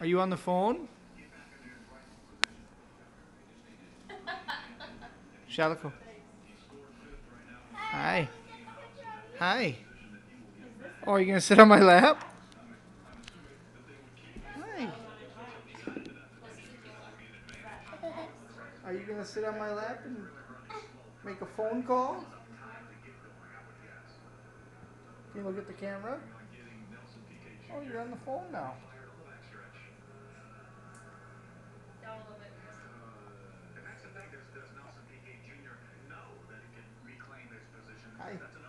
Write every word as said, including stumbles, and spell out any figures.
Are you on the phone? Shalikco. Hi. Hi. Oh, are you gonna sit on my lap? Hi. Are you gonna sit on my lap and make a phone call? Can you look at the camera? Oh, you're on the phone now. Hi.